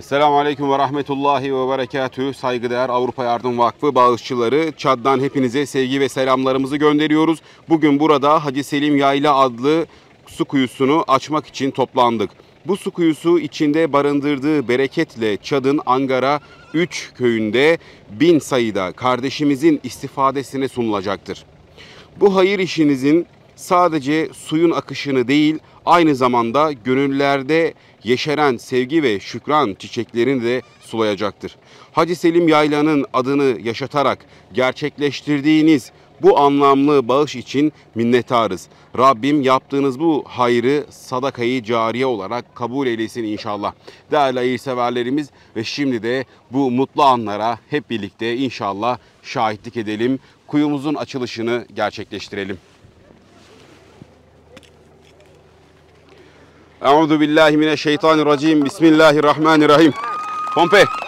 Selamun Aleyküm ve Rahmetullahi ve Berekatühü. Saygıdeğer Avrupa Yardım Vakfı bağışçıları, Çad'dan hepinize sevgi ve selamlarımızı gönderiyoruz. Bugün burada Hacı Selim Yayla adlı su kuyusunu açmak için toplandık. Bu su kuyusu içinde barındırdığı bereketle Çad'ın Angara 3 köyünde 1000 sayıda kardeşimizin istifadesine sunulacaktır. Bu hayır işinizin sadece suyun akışını değil, aynı zamanda gönüllerde yeşeren sevgi ve şükran çiçeklerini de sulayacaktır. Hacı Selim Yayla'nın adını yaşatarak gerçekleştirdiğiniz bu anlamlı bağış için minnettarız. Rabbim yaptığınız bu hayrı sadakayı cariye olarak kabul eylesin inşallah. Değerli hayırseverlerimiz, ve şimdi de bu mutlu anlara hep birlikte inşallah şahitlik edelim. Kuyumuzun açılışını gerçekleştirelim. Euzu billahi mineşşeytanirracim. Bismillahirrahmanirrahim. Pompe.